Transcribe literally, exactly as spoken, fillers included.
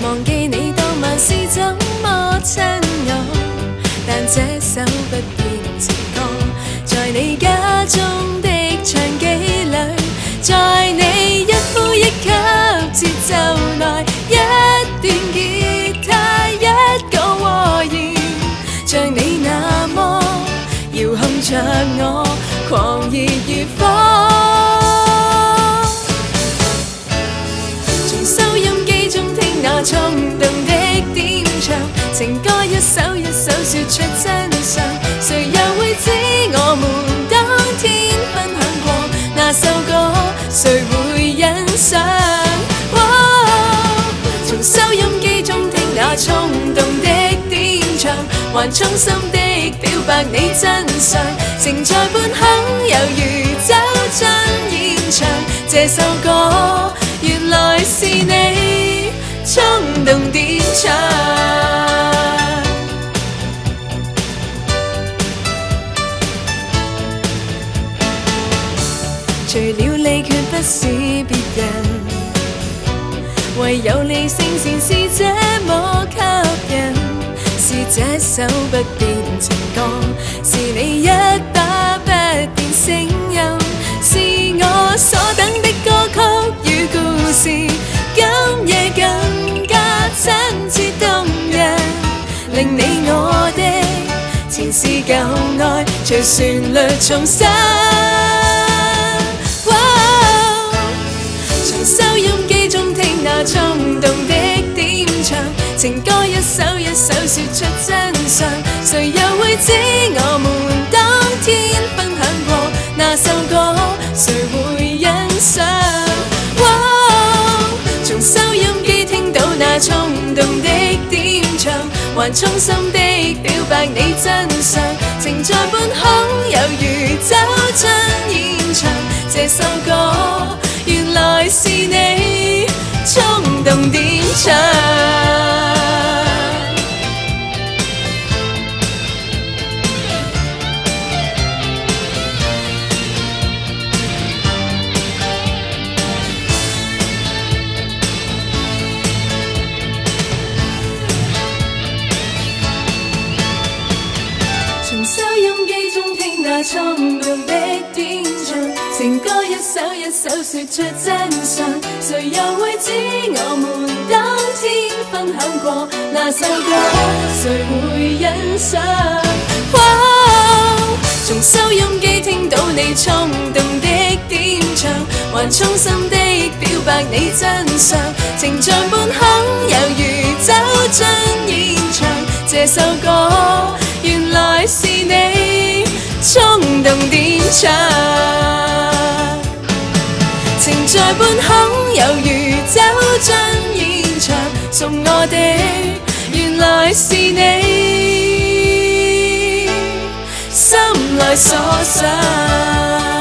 忘記你當晚是怎麼親我，但這首不變情歌，在你家中的唱機裏，在你一呼一吸節奏內，一段吉他一個和弦，像你那麼遙控着我，狂熱如火。從收音機中聽那衝動的點唱，情歌一首一首說出真相，誰又會知我們當天分享過那首歌，誰會欣賞？哦，從收音機中聽那衝動的點唱，還衷心的表白你真相，情在半空猶如走進現場，這首歌原來是你衝動點唱。除了你卻不是別人，唯有你聲線是這麼吸引，是這首不變情歌，是你一把不變聲音，是我所等的歌曲與故事，今夜更加親切動人，令你我的前事舊愛隨旋律重生。從收音機中聽那衝動的點唱，情歌一首一首說出真相，誰又會知我們當天分享過那首歌，誰會欣賞？哦，從收音機聽到那衝動的點唱，還衷心的表白你真相，情在半空猶如走進現場，這首歌原來是你衝動點唱。從收音機中聽那衝動的點唱，情歌一首一首說出真相，誰又會知我們當天分享過那首歌，誰會欣賞？哦，從收音機聽到你衝動的點唱，還衷心的表白你真相，情像半空猶如走進現場，這首歌原來是你衝動點唱，情在半空猶如走進現場，送我的原來是你心內所想。